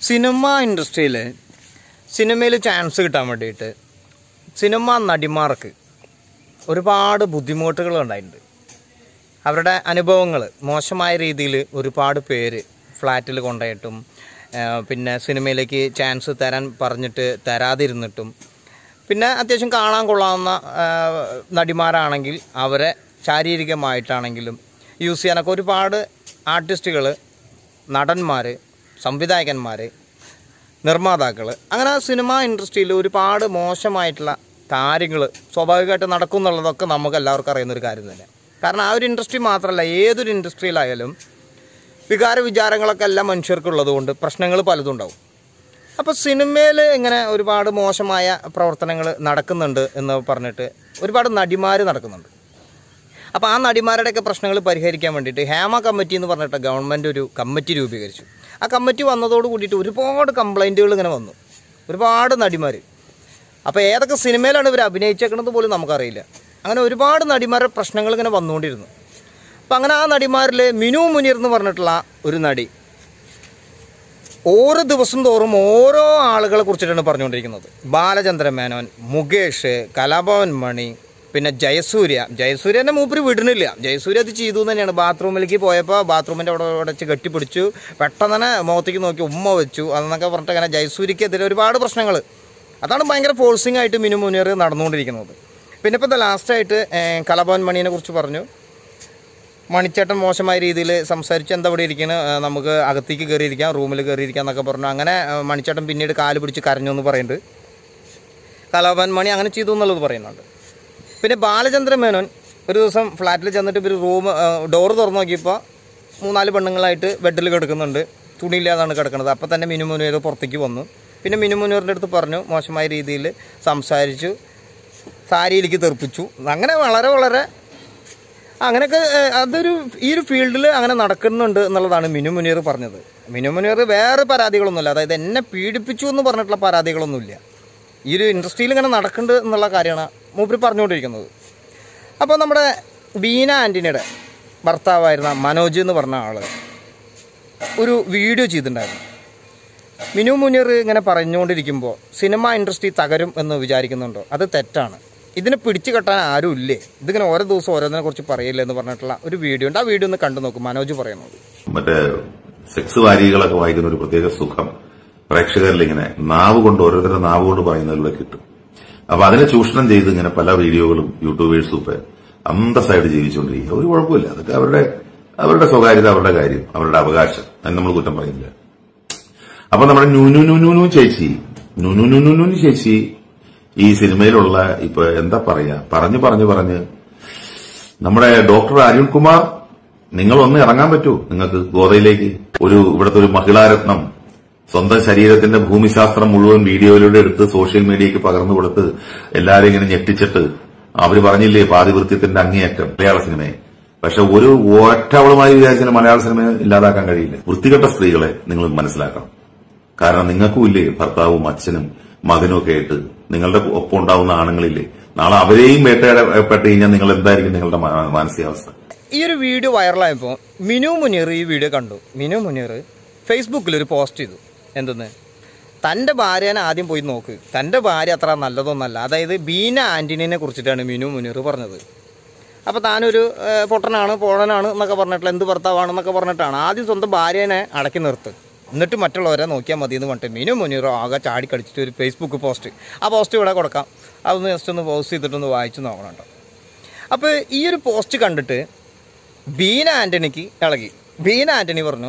Cinema ഇൻഡസ്ട്രിയിൽ സിനിമയിൽ chance കിട്ടാൻ വേണ്ടിയിട്ട് സിനിമ നടിമാർക്ക് ഒരുപാട് ബുദ്ധിമുട്ടുകൾ ഉണ്ടായിട്ടുണ്ട്. അവരുടെ അനുഭവങ്ങൾ മോശമായ രീതിയിൽ ഒരുപാട് പേര് ഫ്ലാറ്റിൽ കൊണ്ടുപോയിട്ടും പിന്നെ സിനിമയിലേക്ക് ചാൻസ് തരാൻ പറഞ്ഞിട്ട് തരാതിരുന്നിട്ടും പിന്നെ അത്യാവശ്യം കാണാൻ കൊള്ളാവുന്ന നടിമാരാണെങ്കിൽ അവരെ ശാരീരികമായിട്ടാണെങ്കിലും യൂസ് ചെയ്യാനൊക്കെ ഒരുപാട് ആർട്ടിസ്റ്റുകൾ, നടന്മാർ, സംവിധായകന്മാർ, നിർമ്മാതാക്കൾ, അങ്ങനെ സിനിമ ഇൻഡസ്ട്രിയിൽ ഒരുപാട് മോശമായിട്ടുള്ള കാര്യങ്ങൾ സ്വാഭാവികമായിട്ട് നടക്കും എന്നുള്ളതൊക്കെ നമുക്ക് എല്ലാവർക്കും അറിയുന്നൊരു കാര്യം തന്നെ. കാരണം ആ ഒരു ഇൻഡസ്ട്രി മാത്രമല്ല, ഏതൊരു ഇൻഡസ്ട്രിയിലായാലും വികാര വിചാരങ്ങളൊക്കെ എല്ലാ മനുഷ്യർക്കുള്ളത് കൊണ്ട് പ്രശ്നങ്ങൾ പലതും ഉണ്ടാവും. അപ്പോൾ സിനിമയിൽ ഇങ്ങനെ ഒരുപാട് മോശമായ പ്രവർത്തനങ്ങൾ നടക്കുന്നുണ്ട് എന്ന് പറഞ്ഞിട്ട് ഒരുപാട് നടിമാർ നടക്കുന്നുണ്ട്. അപ്പോൾ ആ നടിമാരുടെയൊക്കെ പ്രശ്നങ്ങൾ പരിഹരിക്കാൻ വേണ്ടിയിട്ട് ഹേമ കമ്മിറ്റി എന്ന് പറഞ്ഞിട്ട് ഗവൺമെൻറ് ഒരു കമ്മിറ്റി രൂപീകരിച്ചു. ആ കമ്മിറ്റി വന്നതോട് കൂടിയിട്ട് ഒരുപാട് കംപ്ലൈൻറ്റുകൾ ഇങ്ങനെ വന്നു, ഒരുപാട് നടിമാർ. അപ്പോൾ ഏതൊക്കെ സിനിമയിലാണ് ഇവർ അഭിനയിച്ചേക്കണത് പോലും നമുക്കറിയില്ല. അങ്ങനെ ഒരുപാട് നടിമാരുടെ പ്രശ്നങ്ങൾ ഇങ്ങനെ വന്നുകൊണ്ടിരുന്നു. അപ്പം അങ്ങനെ ആ നടിമാരിൽ മിനു മുനീർ എന്ന് പറഞ്ഞിട്ടുള്ള ഒരു നടി ഓരോ ദിവസം തോറും ഓരോ ആളുകളെ കുറിച്ചിട്ടാണ് പറഞ്ഞുകൊണ്ടിരിക്കുന്നത്. ബാലചന്ദ്രൻ മേനോൻ, മുകേഷ്, കലാഭവൻ മണി, പിന്നെ ജയസൂര്യനെ മൂപ്പര് വിടുന്നില്ല. ജയസൂര്യ അത് ചെയ്തു തന്നെയാണ്. ബാത്റൂമിലേക്ക് പോയപ്പോൾ ബാത്റൂമിൻ്റെ അവിടെ വെച്ച് കെട്ടിപ്പിടിച്ചു, പെട്ടെന്ന് തന്നെ മുഖത്തേക്ക് നോക്കി ഉമ്മ വെച്ചു അതെന്നൊക്കെ പറഞ്ഞിട്ട് അങ്ങനെ ജയസൂര്യക്കെതിരെ ഒരുപാട് പ്രശ്നങ്ങൾ. അതാണ് ഭയങ്കര ഫോഴ്സിംഗ് ആയിട്ട് മിനു മുനീർ നടന്നുകൊണ്ടിരിക്കുന്നത്. പിന്നെ ഇപ്പോൾ ലാസ്റ്റായിട്ട് കലാഭവൻ മണീനെ കുറിച്ച് പറഞ്ഞു. മണിച്ചേട്ടൻ മോശമായ രീതിയിൽ സംസാരിച്ച് എന്താ ഇവിടെ ഇരിക്കുന്നത്, നമുക്ക് അകത്തേക്ക് കയറിയിരിക്കാം, റൂമിൽ കയറിയിരിക്കാം എന്നൊക്കെ പറഞ്ഞു. അങ്ങനെ മണിച്ചേട്ടൻ പിന്നീട് കാല് പിടിച്ച് കരഞ്ഞു എന്ന് പറയുന്നുണ്ട്. കലാഭവൻ മണി അങ്ങനെ ചെയ്തു എന്നുള്ളത് പറയുന്നുണ്ട്. പിന്നെ ബാലചന്ദ്രൻ മേനോൻ ഒരു ദിവസം ഫ്ലാറ്റിൽ ചെന്നിട്ട് ഇവർ ഡോറ് തുറന്നു നോക്കിയപ്പോൾ 3-4 പെണ്ണുങ്ങളായിട്ട് ബെഡിൽ കിടക്കുന്നുണ്ട്, തുണിയില്ലാതാണ് കിടക്കുന്നത്. അപ്പോൾ തന്നെ മിനു മുനീർ പുറത്തേക്ക് വന്നു. പിന്നെ മിനു മുനീറിൻ്റെ അടുത്ത് പറഞ്ഞു, മോശമായ രീതിയിൽ സംസാരിച്ചു, സാരിയിലേക്ക് തെറിപ്പിച്ചു. അങ്ങനെ വളരെ അങ്ങനെയൊക്കെ ഈ ഒരു ഫീൽഡിൽ അങ്ങനെ നടക്കുന്നുണ്ട് എന്നുള്ളതാണ് മിനു മുനീർ പറഞ്ഞത്. മിനു മുനീർ വേറെ പരാതികളൊന്നുമില്ല, അതായത് എന്നെ പീഡിപ്പിച്ചു എന്ന് പറഞ്ഞിട്ടുള്ള പരാതികളൊന്നുമില്ല. ഈ ഒരു ഇൻഡസ്ട്രിയിൽ ഇങ്ങനെ നടക്കുന്നുണ്ട് എന്നുള്ള കാര്യമാണ് മൂപ്പര് പറഞ്ഞുകൊണ്ടിരിക്കുന്നത്. അപ്പോൾ നമ്മുടെ ബീന ആൻ്റണിയുടെ ഭർത്താവായിരുന്ന മനോജ് എന്ന് പറഞ്ഞ ആൾ ഒരു വീഡിയോ ചെയ്തിട്ടുണ്ടായിരുന്നു. മിനു മുനീർ ഇങ്ങനെ പറഞ്ഞുകൊണ്ടിരിക്കുമ്പോൾ സിനിമ ഇൻഡസ്ട്രി തകരും എന്ന് വിചാരിക്കുന്നുണ്ടോ? അത് തെറ്റാണ്. ഇതിനെ പിടിച്ചു കെട്ടാൻ ആരും ഇല്ലേ? ഇതിങ്ങനെ ഓരോ ദിവസം ഓരോന്നിനെ കുറിച്ച് പറയില്ല എന്ന് പറഞ്ഞിട്ടുള്ള ഒരു വീഡിയോ ഉണ്ട്. ആ വീഡിയോ ഒന്ന് കണ്ടു നോക്കും. മനോജ് പറയുന്നത് മറ്റേ സെക്സ് വാരികളൊക്കെ വായിക്കുന്ന ഒരു പ്രത്യേക സുഖം പ്രേക്ഷകരിൽ ഇങ്ങനെ നാവ് കൊണ്ട് ഓരോരുത്തരുടെ നാവ് കൊണ്ട് പറയുന്നതിലൂടെ കിട്ടും. അപ്പൊ അതിനെ ചൂഷണം ചെയ്ത് ഇങ്ങനെ പല വീഡിയോകളും യൂട്യൂബേഴ്സും ഇപ്പൊ അന്തസ്സായിട്ട് ജീവിച്ചുകൊണ്ടിരിക്കുക. ഒരു കുഴപ്പമില്ല, അതൊക്കെ അവരുടെ സ്വകാര്യത, അവരുടെ കാര്യം, അവരുടെ അവകാശം, അതിന് നമ്മൾ കുറ്റം പറയുന്നില്ല. അപ്പൊ നമ്മുടെ നുനു ചേച്ചി ഈ സിനിമയിലുള്ള ഇപ്പൊ എന്താ പറയാ പറഞ്ഞ് നമ്മുടെ ഡോക്ടർ അരുൺകുമാർ, നിങ്ങളൊന്ന് ഇറങ്ങാൻ പറ്റൂ നിങ്ങൾക്ക് ഗോതയിലേക്ക്? ഇവിടുത്തെ ഒരു മഹിളാരത്നം സ്വന്തം ശരീരത്തിന്റെ ഭൂമിശാസ്ത്രം മുഴുവൻ വീഡിയോയിലൂടെ എടുത്ത് സോഷ്യൽ മീഡിയയ്ക്ക് പകർന്നു കൊടുത്ത് എല്ലാരും ഇങ്ങനെ ഞെട്ടിച്ചിട്ട് അവര് പറഞ്ഞില്ലേ പാതിവൃത്യത്തിന്റെ അങ്ങേയറ്റം മലയാള സിനിമയെ. പക്ഷെ ഒരു ഒറ്റവളുമായി വിചാരിച്ചാൽ മലയാള സിനിമയെ ഇല്ലാതാക്കാൻ കഴിയില്ല. വൃത്തികെട്ട സ്ത്രീകളെ നിങ്ങൾ മനസ്സിലാക്കണം. കാരണം നിങ്ങൾക്കും ഇല്ലേ ഭർത്താവും അച്ഛനും മകനും ഒക്കെ ആയിട്ട് നിങ്ങളുടെ ഒപ്പം ഉണ്ടാവുന്ന ആണുങ്ങളില്ലേ, നാളെ അവരെയും വേട്ടയാടപ്പെട്ട് കഴിഞ്ഞാൽ നിങ്ങൾ എന്തായിരിക്കും നിങ്ങളുടെ മാനസികാവസ്ഥ? ഈ ഒരു വീഡിയോ വൈറലായപ്പോൾ മിനു മുനീർ ഈ വീഡിയോ കണ്ടു. മിനു മുനീർ ഫേസ്ബുക്കിൽ ഒരു പോസ്റ്റ് ചെയ്തു. എന്തെന്ന്? തൻ്റെ ഭാര്യനെ ആദ്യം പോയി നോക്ക്, തൻ്റെ ഭാര്യ അത്ര നല്ലതൊന്നല്ല. അതായത് ബീന ആൻ്റണിനെ കുറിച്ചിട്ടാണ് മിനു മുനീർ പറഞ്ഞത്. അപ്പോൾ താനൊരു പൊട്ടനാണ്, പോഴനാണ് എന്നൊക്കെ പറഞ്ഞിട്ടുള്ള എന്ത് ഭർത്താവാണെന്നൊക്കെ പറഞ്ഞിട്ടാണ് ആദ്യം സ്വന്തം ഭാര്യനെ അടക്കി നിർത്ത്, എന്നിട്ട് മറ്റുള്ളവരെ നോക്കിയാൽ മതി എന്ന് പറഞ്ഞിട്ട് മിനു മുനീർ ആകെ ചാടിക്കടിച്ചിട്ട് ഒരു ഫേസ്ബുക്ക് പോസ്റ്റ്. ആ പോസ്റ്റ് ഇവിടെ കൊടുക്കാം, അതൊന്ന് ജസ്റ്റ് ഒന്ന് പോസ്റ്റ് ചെയ്തിട്ടൊന്ന് വായിച്ച് നോക്കണം കേട്ടോ. അപ്പോൾ ഈ ഒരു പോസ്റ്റ് കണ്ടിട്ട് ബീന ആൻ്റണിക്ക് ഇളകി. ബീന ആൻ്റണി പറഞ്ഞു,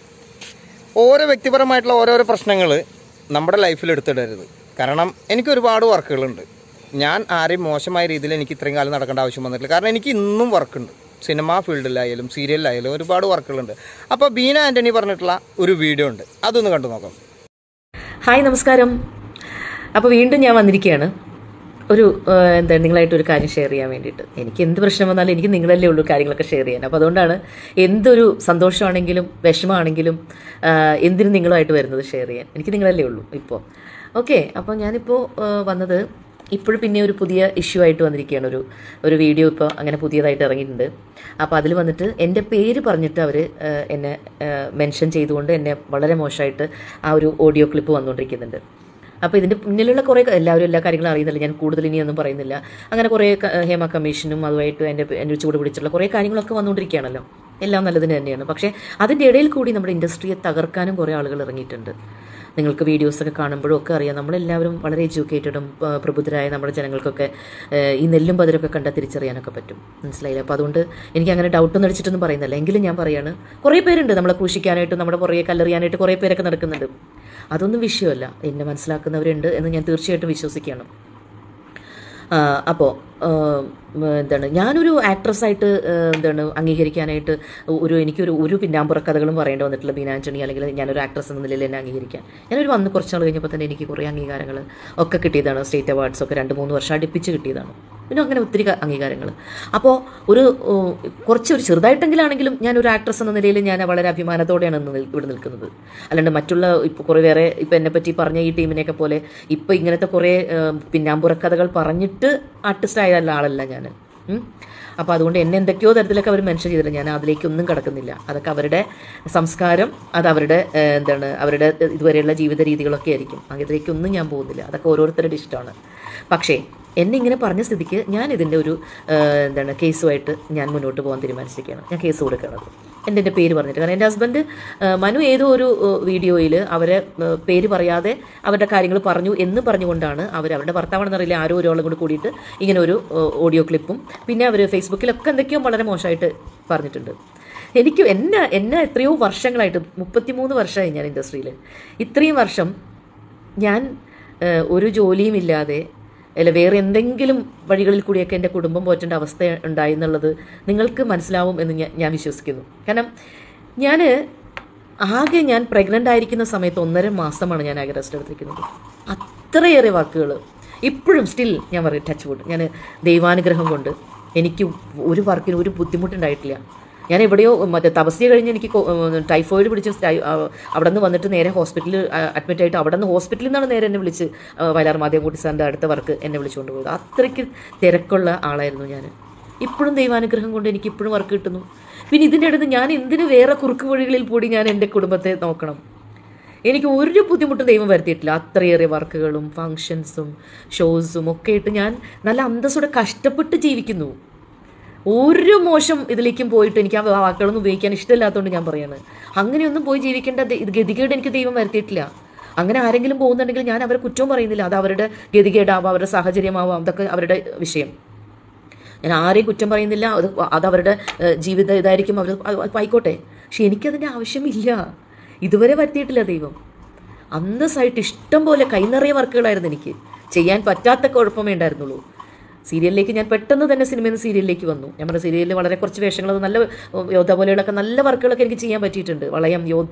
ഓരോ വ്യക്തിപരമായിട്ടുള്ള ഓരോരോ പ്രശ്നങ്ങൾ നമ്മുടെ ലൈഫിൽ എടുത്തിടരുത്. കാരണം എനിക്ക് ഒരുപാട് വർക്കുകളുണ്ട്. ഞാൻ ആരെയും മോശമായ രീതിയിൽ എനിക്ക് ഇത്രയും കാലം നടക്കേണ്ട ആവശ്യം വന്നിട്ടില്ല. കാരണം എനിക്ക് ഇന്നും വർക്കുണ്ട്, സിനിമ ഫീൽഡിലായാലും സീരിയലിലായാലും ഒരുപാട് വർക്കുകളുണ്ട്. അപ്പോൾ ബീന ആൻ്റണി പറഞ്ഞിട്ടുള്ള ഒരു വീഡിയോ ഉണ്ട്, അതൊന്ന് കണ്ടു നോക്കാം. ഹായ്, നമസ്കാരം. അപ്പോൾ വീണ്ടും ഞാൻ വന്നിരിക്കുകയാണ് നിങ്ങളായിട്ടൊരു കാര്യം ഷെയർ ചെയ്യാൻ വേണ്ടിയിട്ട്. എനിക്ക് എന്ത് പ്രശ്നം വന്നാലും എനിക്ക് നിങ്ങളല്ലേ ഉള്ളൂ കാര്യങ്ങളൊക്കെ ഷെയർ ചെയ്യാൻ. അപ്പോൾ അതുകൊണ്ടാണ് എന്തൊരു സന്തോഷമാണെങ്കിലും വിഷമമാണെങ്കിലും എന്തിനും നിങ്ങളുമായിട്ട് വരുന്നത് ഷെയർ ചെയ്യാൻ. എനിക്ക് നിങ്ങളല്ലേ ഉള്ളൂ ഇപ്പോൾ. ഓക്കെ, അപ്പോൾ ഞാനിപ്പോൾ വന്നത് ഇപ്പോഴും പിന്നെ ഒരു പുതിയ ഇഷ്യൂ ആയിട്ട് വന്നിരിക്കുകയാണ്. ഒരു വീഡിയോ ഇപ്പോൾ അങ്ങനെ പുതിയതായിട്ട് ഇറങ്ങിയിട്ടുണ്ട്. അപ്പോൾ അതിൽ വന്നിട്ട് എൻ്റെ പേര് പറഞ്ഞിട്ട് അവർ എന്നെ മെൻഷൻ ചെയ്തുകൊണ്ട് എന്നെ വളരെ മോശമായിട്ട് ആ ഒരു ഓഡിയോ ക്ലിപ്പ് വന്നുകൊണ്ടിരിക്കുന്നുണ്ട്. അപ്പോൾ ഇതിൻ്റെ മുന്നിലുള്ള കുറേ എല്ലാവരും എല്ലാ കാര്യങ്ങളും അറിയുന്നില്ല, ഞാൻ കൂടുതൽ ഇനിയൊന്നും പറയുന്നില്ല. അങ്ങനെ കുറേ ഹേമ കമ്മീഷനും അതുമായിട്ട് എൻ്റെ ചൂട് പിടിച്ചുള്ള കുറേ കാര്യങ്ങളൊക്കെ വന്നുകൊണ്ടിരിക്കുകയാണല്ലോ. എല്ലാം നല്ലതിന് തന്നെയാണ്. പക്ഷേ അതിൻ്റെ ഇടയിൽ കൂടി നമ്മുടെ ഇൻഡസ്ട്രിയെ തകർക്കാനും കുറേ ആളുകൾ ഇറങ്ങിയിട്ടുണ്ട്. നിങ്ങൾക്ക് വീഡിയോസൊക്കെ കാണുമ്പോഴും ഒക്കെ അറിയാം, നമ്മളെല്ലാവരും വളരെ എഡ്യൂക്കേറ്റഡും പ്രബുദ്ധരായ നമ്മുടെ ജനങ്ങൾക്കൊക്കെ ഈ നെല്ലും പതിരൊക്കെ കണ്ടാൽ തിരിച്ചറിയാനൊക്കെ പറ്റും. മനസ്സിലായില്ല? അപ്പോൾ അതുകൊണ്ട് എനിക്ക് അങ്ങനെ ഡൗട്ടൊന്നും അടിച്ചിട്ടൊന്നും പറയുന്നില്ല. എങ്കിലും ഞാൻ പറയാണ്, കുറേ പേരുണ്ട് നമ്മളെ ക്രൂശിക്കാനായിട്ടും നമ്മുടെ പുറകെ കല്ലെറിയാനായിട്ട് കുറേ പേരൊക്കെ നടക്കുന്നുണ്ട്. അതൊന്നും വിഷയമല്ല, എന്നെ മനസ്സിലാക്കുന്നവരുണ്ട് എന്ന് ഞാൻ തീർച്ചയായിട്ടും വിശ്വസിക്കുകയാണ്. അപ്പോൾ എന്താണ്, ഞാനൊരു ആക്ട്രസ്സായിട്ട് അംഗീകരിക്കാനായിട്ട് എനിക്കൊരു പിന്നാമ്പുറ കഥകളും പറയേണ്ടി വന്നിട്ടില്ല ബീന ആൻ്റണി, അല്ലെങ്കിൽ ഞാനൊരു ആക്ട്രസ് എന്ന നിലയിൽ എന്നെ അംഗീകരിക്കാൻ. ഞാനൊരു വന്ന് കുറച്ച് നാൾ കഴിഞ്ഞപ്പോൾ തന്നെ എനിക്ക് കുറേ അംഗീകാരങ്ങൾ ഒക്കെ കിട്ടിയതാണ്. സ്റ്റേറ്റ് അവാർഡ്സൊക്കെ 2-3 വർഷം അടുപ്പിച്ച് കിട്ടിയതാണ്. പിന്നെ അങ്ങനെ ഒത്തിരി അംഗീകാരങ്ങൾ. അപ്പോൾ ഒരു ചെറുതായിട്ടെങ്കിലാണെങ്കിലും ഞാനൊരു ആക്ട്രസ് എന്ന നിലയിൽ ഞാൻ വളരെ അഭിമാനത്തോടെയാണ് ഇവിടെ നിൽക്കുന്നത്. അല്ലാണ്ട് മറ്റുള്ള ഇപ്പോൾ കുറേ വേറെ ഇപ്പോൾ എന്നെപ്പറ്റി പറഞ്ഞ ഈ ടീമിനെയൊക്കെ പോലെ ഇപ്പോൾ ഇങ്ങനത്തെ കുറേ പിന്നാമ്പുറ കഥകൾ പറഞ്ഞിട്ട് ആർട്ടിസ്റ്റ് ആയ ആളല്ല ഞാൻ. അപ്പോൾ അതുകൊണ്ട് എന്നെ എന്തൊക്കെയോ തരത്തിലൊക്കെ അവർ മെൻഷൻ ചെയ്തില്ല. ഞാൻ അതിലേക്കൊന്നും കടക്കുന്നില്ല. അതൊക്കെ അവരുടെ സംസ്കാരം, അത് അവരുടെ അവരുടെ ഇതുവരെയുള്ള ജീവിത രീതികളൊക്കെ ആയിരിക്കും. അതിലേക്കൊന്നും ഞാൻ പോകുന്നില്ല. അതൊക്കെ ഓരോരുത്തരുടെ ഇഷ്ടമാണ്. പക്ഷേ എന്നെ ഇങ്ങനെ പറഞ്ഞ സ്ഥിതിക്ക് ഞാൻ ഇതിൻ്റെ ഒരു കേസുമായിട്ട് ഞാൻ മുന്നോട്ട് പോകാൻ തീരുമാനിച്ചിരിക്കുകയാണ്. ഞാൻ കേസ് കൊടുക്കുന്നത് എൻ്റെ പേര് പറഞ്ഞിട്ട്. കാരണം എൻ്റെ ഹസ്ബൻഡ് മനു ഏതോ ഒരു വീഡിയോയിൽ അവരെ പേര് പറയാതെ അവരുടെ കാര്യങ്ങൾ പറഞ്ഞു എന്ന് പറഞ്ഞുകൊണ്ടാണ് അവരുടെ ഭർത്താവാണെന്നറിയില്ല ആരോ ഒരാളും കൂടി കൂടിയിട്ട് ഇങ്ങനെ ഒരു ഓഡിയോ ക്ലിപ്പും പിന്നെ അവർ ഫേസ്ബുക്കിലൊക്കെ എന്തൊക്കെയോ വളരെ മോശമായിട്ട് പറഞ്ഞിട്ടുണ്ട്. എനിക്ക് എന്നെ എത്രയോ വർഷങ്ങളായിട്ട് 33 വർഷമായി ഞാൻ ഇൻഡസ്ട്രിയിൽ. ഇത്രയും വർഷം ഞാൻ ഒരു ജോലിയും ഇല്ലാതെ അല്ല വേറെ എന്തെങ്കിലും വഴികളിൽ കൂടിയൊക്കെ എൻ്റെ കുടുംബം പോറ്റേണ്ട അവസ്ഥ ഉണ്ടായി എന്നുള്ളത് നിങ്ങൾക്ക് മനസ്സിലാവും എന്ന് ഞാൻ വിശ്വസിക്കുന്നു. കാരണം ഞാൻ പ്രഗ്നൻ്റ് ആയിരിക്കുന്ന സമയത്ത് 1.5 മാസമാണ് ഞാൻ ആകെ റെസ്റ്റ് എടുത്തിരിക്കുന്നത്. അത്രയേറെ വാക്കുകൾ ഇപ്പോഴും സ്റ്റിൽ ഞാൻ പറയും, ടച്ച് വുഡ്, ഞാൻ ദൈവാനുഗ്രഹം കൊണ്ട് എനിക്ക് ഒരു വർക്കിന് ഒരു ബുദ്ധിമുട്ടുണ്ടായിട്ടില്ല. ഞാൻ എവിടെയോ തപസ്യ കഴിഞ്ഞ് എനിക്ക് ടൈഫോയിഡ് പിടിച്ച് അവിടെ നിന്ന് വന്നിട്ട് നേരെ ഹോസ്പിറ്റലിൽ അഡ്മിറ്റ് ആയിട്ട് അവിടെ നിന്ന് ഹോസ്പിറ്റലിൽ നിന്നാണ് നേരെ എന്നെ വിളിച്ച് വയലാർ മാധ്യമക്കുട്ടി സാറിൻ്റെ അടുത്ത വർക്ക് എന്നെ വിളിച്ചുകൊണ്ട് പോയത്. അത്രയ്ക്ക് തിരക്കുള്ള ആളായിരുന്നു ഞാൻ. ഇപ്പോഴും ദൈവാനുഗ്രഹം കൊണ്ട് എനിക്ക് ഇപ്പോഴും വർക്ക് കിട്ടുന്നു. പിന്നെ ഇതിൻ്റെ അടുത്ത് ഞാൻ എന്തിന് വേറെ കുറുക്ക് വഴികളിൽ കൂടി ഞാൻ എൻ്റെ കുടുംബത്തെ നോക്കണം? എനിക്ക് ഒരു ബുദ്ധിമുട്ടും ദൈവം വരുത്തിയിട്ടില്ല. അത്രയേറെ വർക്കുകളും ഫങ്ഷൻസും ഷോസും ഒക്കെ ആയിട്ട് ഞാൻ നല്ല അന്തസ്സോടെ കഷ്ടപ്പെട്ട് ജീവിക്കുന്നു. ഒരു മോശം ഇതിലേക്കും പോയിട്ട് എനിക്ക് ആ വാക്കുകളൊന്നും ഉപയോഗിക്കാൻ ഇഷ്ടമില്ലാത്തതുകൊണ്ട് ഞാൻ പറയാണ്, അങ്ങനെയൊന്നും പോയി ജീവിക്കേണ്ട ഗതികേട് എനിക്ക് ദൈവം വരുത്തിയിട്ടില്ല. അങ്ങനെ ആരെങ്കിലും പോകുന്നുണ്ടെങ്കിൽ ഞാൻ അവരെ കുറ്റവും പറയുന്നില്ല. അത് അവരുടെ ഗതികേടാവാം, അവരുടെ സാഹചര്യമാവാം, അതൊക്കെ അവരുടെ വിഷയം. ഞാൻ ആരെയും കുറ്റം പറയുന്നില്ല. അത് അവരുടെ ജീവിത ഇതായിരിക്കും, അവർ ആയിക്കോട്ടെ. പക്ഷെ എനിക്കതിൻ്റെ ആവശ്യമില്ല. ഇതുവരെ വരുത്തിയിട്ടില്ല ദൈവം. അന്തസ്സായിട്ട് ഇഷ്ടം പോലെ കൈനിറയ വർക്കുകളായിരുന്നു എനിക്ക്. ചെയ്യാൻ പറ്റാത്ത കുഴപ്പമേ ഉണ്ടായിരുന്നുള്ളൂ. സീരിയലിലേക്ക് ഞാൻ പെട്ടെന്ന് തന്നെ സിനിമയിൽ നിന്ന് സീരിയലിലേക്ക് വന്നു. നമ്മുടെ സീരിയലിൽ വളരെ കുറച്ച് വേഷങ്ങൾ, നല്ല യോദ്ധ പോലെയുള്ളൊക്കെ നല്ല വർക്കുകളൊക്കെ എനിക്ക് ചെയ്യാൻ പറ്റിയിട്ടുണ്ട്. വളയം, യോദ്ധ,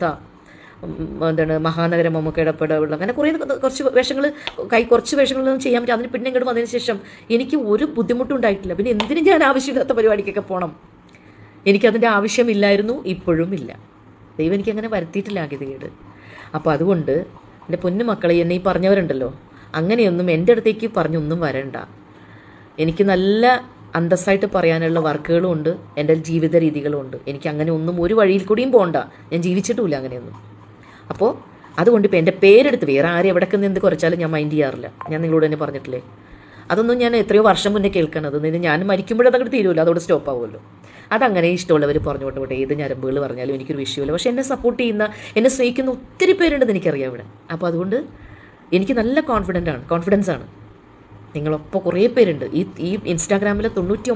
മഹാനഗരം, മമ്മൂക്കയുടെ ഇടപെടൽ, അങ്ങനെ കുറച്ച് വേഷങ്ങൾ കുറച്ച് വേഷങ്ങളൊന്നും ചെയ്യാൻ പറ്റും. അതിന് പിന്നെ ഇങ്ങോട്ട് വന്നതിന് ശേഷം എനിക്ക് ഒരു ബുദ്ധിമുട്ടും ഉണ്ടായിട്ടില്ല. പിന്നെ എന്തിനും ഞാൻ ആവശ്യമില്ലാത്ത പരിപാടിക്കൊക്കെ പോകണം? എനിക്കതിൻ്റെ ആവശ്യമില്ലായിരുന്നു, ഇപ്പോഴും ഇല്ല. ദൈവം എനിക്കങ്ങനെ വരുത്തിയിട്ടില്ല ഗതികേട്. അപ്പോൾ അതുകൊണ്ട് എൻ്റെ പൊന്നു മക്കളെ, എന്നെ ഈ പറഞ്ഞവരുണ്ടല്ലോ, അങ്ങനെയൊന്നും എൻ്റെ അടുത്തേക്ക് പറഞ്ഞൊന്നും വരണ്ട. എനിക്ക് നല്ല അന്തസ്സായിട്ട് പറയാനുള്ള വർക്കുകളും ഉണ്ട്, എൻ്റെ ജീവിത രീതികളും ഉണ്ട്. എനിക്ക് അങ്ങനെ ഒന്നും ഒരു വഴിയിൽ കൂടിയും പോകണ്ട. ഞാൻ ജീവിച്ചിട്ടുമില്ല അങ്ങനെയൊന്നും. അപ്പോൾ അതുകൊണ്ട് ഇപ്പോൾ എൻ്റെ പേരെടുത്ത് വേറെ ആരും എവിടേക്ക് എന്ത് കുറച്ചാലും ഞാൻ മൈൻഡ് ചെയ്യാറില്ല. ഞാൻ നിങ്ങളോട് തന്നെ പറഞ്ഞിട്ടില്ലേ, അതൊന്നും ഞാൻ എത്രയോ വർഷം മുന്നേ കേൾക്കണത്. ഞാൻ മരിക്കുമ്പോഴതങ്ങോട്ട് തീരുമല്ലോ, അതോടെ സ്റ്റോപ്പ് ആവുമല്ലോ. അതങ്ങനെ ഇഷ്ടമുള്ളവർ പറഞ്ഞുകൊണ്ട് പോട്ടെ, ഏത് ഞരമ്പുകൾ പറഞ്ഞാലും എനിക്കൊരു വിഷയമില്ല. പക്ഷേ എന്നെ സപ്പോർട്ട് ചെയ്യുന്ന, എന്നെ സ്നേഹിക്കുന്ന ഒത്തിരി പേരുണ്ടെന്ന് എനിക്കറിയാം ഇവിടെ. അപ്പോൾ അതുകൊണ്ട് എനിക്ക് നല്ല കോൺഫിഡൻസ് ആണ്. നിങ്ങളൊപ്പം കുറേ പേരുണ്ട്. ഈ ഇൻസ്റ്റാഗ്രാമിൽ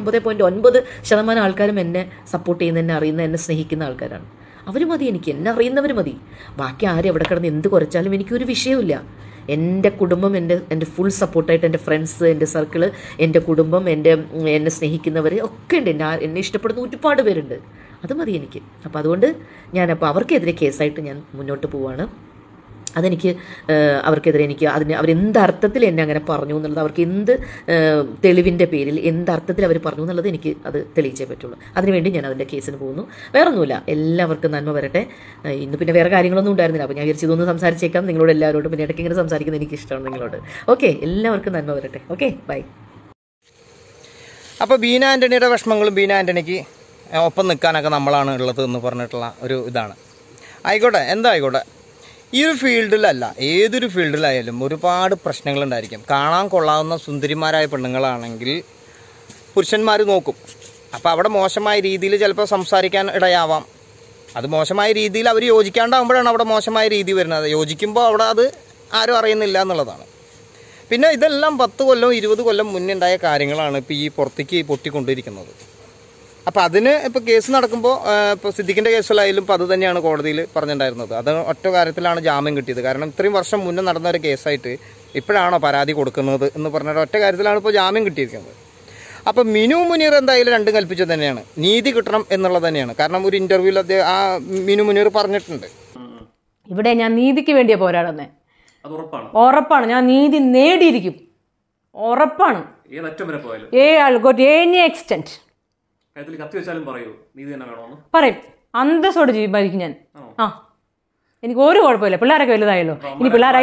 99.9% ആൾക്കാരും എന്നെ സപ്പോർട്ട് ചെയ്യുന്ന, എന്നെ അറിയുന്ന, എന്നെ സ്നേഹിക്കുന്ന ആൾക്കാരാണ്. അവർ മതി എനിക്ക്, എന്നെ അറിയുന്നവർ മതി. ബാക്കി ആരും എവിടെ കിടന്ന് എന്ത് കുറച്ചാലും എനിക്കൊരു വിഷയമില്ല. എൻ്റെ കുടുംബം എൻ്റെ ഫുൾ സപ്പോർട്ടായിട്ട്, എൻ്റെ ഫ്രണ്ട്സ്, എൻ്റെ സർക്കിള്, എൻ്റെ കുടുംബം, എന്നെ സ്നേഹിക്കുന്നവർ ഒക്കെ ഉണ്ട്. എന്നെ ഇഷ്ടപ്പെടുന്ന ഒരുപാട് പേരുണ്ട്. അത് മതി എനിക്ക്. അപ്പോൾ അതുകൊണ്ട് അവർക്കെതിരെ കേസായിട്ട് ഞാൻ മുന്നോട്ട് പോവാണ്. അതെനിക്ക് അവർക്കെതിരെ എനിക്ക് അവരെന്ത് അർത്ഥത്തിൽ എന്നെ അങ്ങനെ പറഞ്ഞു എന്നുള്ളത്, അവർക്ക് എന്ത് തെളിവിൻ്റെ പേരിൽ എന്ത് അർത്ഥത്തിൽ അവർ പറഞ്ഞു എന്നുള്ളത് എനിക്ക് അത് തെളിയിച്ചേ പറ്റുള്ളൂ. അതിനുവേണ്ടി ഞാൻ അതിൻ്റെ കേസിന് പോകുന്നു. വേറൊന്നുമില്ല, എല്ലാവർക്കും നന്മ വരട്ടെ. ഇന്ന് പിന്നെ വേറെ കാര്യങ്ങളൊന്നും ഉണ്ടായിരുന്നില്ല, അപ്പോൾ ഞാൻ വിചാരിച്ചു ഇതൊന്ന് സംസാരിച്ചേക്കാം നിങ്ങളോട് എല്ലാവരോടും. പിന്നെ ഇടയ്ക്ക് ഇങ്ങനെ സംസാരിക്കുന്നത് എനിക്കിഷ്ടമാണ് നിങ്ങളോട്. ഓക്കെ, എല്ലാവർക്കും നന്മ വരട്ടെ. Okay, bye. അപ്പോൾ ബീന ആൻ്റണിയുടെ വിഷമങ്ങളും ബീന ആൻ്റണിക്ക് ഒപ്പം നിൽക്കാനൊക്കെ നമ്മളാണ് ഉള്ളത് എന്ന് പറഞ്ഞിട്ടുള്ള ഒരു ഇതാണ്. ആയിക്കോട്ടെ, എന്തായിക്കോട്ടെ. ഈ ഒരു ഫീൽഡിലല്ല, ഏതൊരു ഫീൽഡിലായാലും ഒരുപാട് പ്രശ്നങ്ങളുണ്ടായിരിക്കും. കാണാൻ കൊള്ളാവുന്ന സുന്ദരിമാരായ പെണ്ണുങ്ങളാണെങ്കിൽ പുരുഷന്മാർ നോക്കും. അപ്പോൾ അവിടെ മോശമായ രീതിയിൽ ചിലപ്പോൾ സംസാരിക്കാൻ ഇടയാവാം. അത് മോശമായ രീതിയിൽ അവർ യോജിക്കാണ്ടാകുമ്പോഴാണ് അവിടെ മോശമായ രീതി വരുന്നത്. യോജിക്കുമ്പോൾ അവിടെ അത് ആരും അറിയുന്നില്ല എന്നുള്ളതാണ്. പിന്നെ ഇതെല്ലാം 10 കൊല്ലം 20 കൊല്ലം മുന്നേ ഉണ്ടായ കാര്യങ്ങളാണ് ഇപ്പോൾ ഈ പുറത്തേക്ക് പൊട്ടിക്കൊണ്ടിരിക്കുന്നത്. അപ്പോൾ അതിന് ഇപ്പോൾ കേസ് നടക്കുമ്പോൾ ഇപ്പോൾ സിദ്ദിഖിൻ്റെ കേസിലായാലും ഇപ്പോൾ അത് തന്നെയാണ് കോടതിയിൽ പറഞ്ഞിട്ടുണ്ടായിരുന്നത്. അത് ഒറ്റ കാര്യത്തിലാണ് ജാമ്യം കിട്ടിയത്. കാരണം ഇത്രയും വർഷം മുന്നേ നടന്ന ഒരു കേസായിട്ട് ഇപ്പോഴാണോ പരാതി കൊടുക്കുന്നത് എന്ന് പറഞ്ഞ ഒറ്റ കാര്യത്തിലാണ് ഇപ്പോൾ ജാമ്യം കിട്ടിയിരിക്കുന്നത്. അപ്പോൾ മിനു മുനീർ എന്തായാലും രണ്ടും കൽപ്പിച്ചത് തന്നെയാണ്, നീതി കിട്ടണം എന്നുള്ളത് തന്നെയാണ്. കാരണം ഒരു ഇൻ്റർവ്യൂവിൽ ആ മിനു മുനീർ പറഞ്ഞിട്ടുണ്ട്, ഇവിടെ ഞാൻ നീതിക്ക് വേണ്ടിയാണ് പോരാടുന്നത്. ഉറപ്പാണ്, ഞാൻ നീതി നേടിയിരിക്കും, ഉറപ്പാണ്. എനി എക്സ്റ്റെന്റ് പറയും, അന്തസ്സോട് ഭരിക്കും ഞാൻ. എനിക്ക് ഒരു കുഴപ്പമില്ല, പിള്ളേരൊക്കെ വലുതായല്ലോ. ഇനി പിള്ളേരെ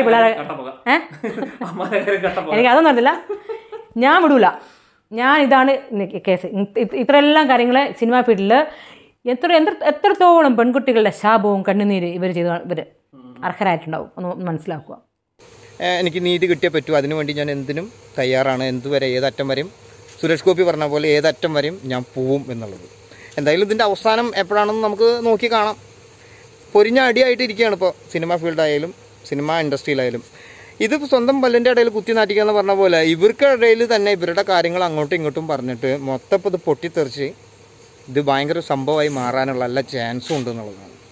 എനിക്ക് അതൊന്നും അറിയില്ല, ഞാൻ വിടൂല. ഞാൻ ഇതാണ് കേസ്. ഇത്രയെല്ലാം കാര്യങ്ങൾ സിനിമാ ഫീൽഡിൽ എത്രത്തോളം പെൺകുട്ടികളുടെ ശാപവും കണ്ണുനീര് ഇവർ അർഹരായിട്ടുണ്ടാവും ഒന്ന് മനസ്സിലാക്കുക. എനിക്ക് നീതി കിട്ടിയേ പറ്റൂ, അതിനുവേണ്ടി ഞാൻ എന്തിനും തയ്യാറാണ്. എന്തുവരെ ഏതറ്റം വരെയും സുരേഷ് ഗോപി പറഞ്ഞ പോലെ ഏതറ്റം വരെയും ഞാൻ പോവും എന്നുള്ളത്. എന്തായാലും ഇതിൻ്റെ അവസാനം എപ്പോഴാണെന്ന് നമുക്ക് നോക്കി കാണാം. പൊരിഞ്ഞ അടിയായിട്ട് ഇരിക്കുകയാണ് ഇപ്പോൾ സിനിമ ഫീൽഡായാലും സിനിമ ഇൻഡസ്ട്രിയിലായാലും. ഇതിപ്പോൾ സ്വന്തം പല്ലിൻ്റെ ഇടയിൽ കുത്തി നാട്ടിക്കുക എന്ന് പറഞ്ഞ പോലെ ഇവർക്കിടയിൽ തന്നെ ഇവരുടെ കാര്യങ്ങൾ അങ്ങോട്ടും ഇങ്ങോട്ടും പറഞ്ഞിട്ട് മൊത്തം ഇത് പൊട്ടിത്തെറിച്ച് ഇത് ഭയങ്കര സംഭവമായി മാറാനുള്ള എല്ലാ ചാൻസും ഉണ്ട് എന്നുള്ളതാണ്.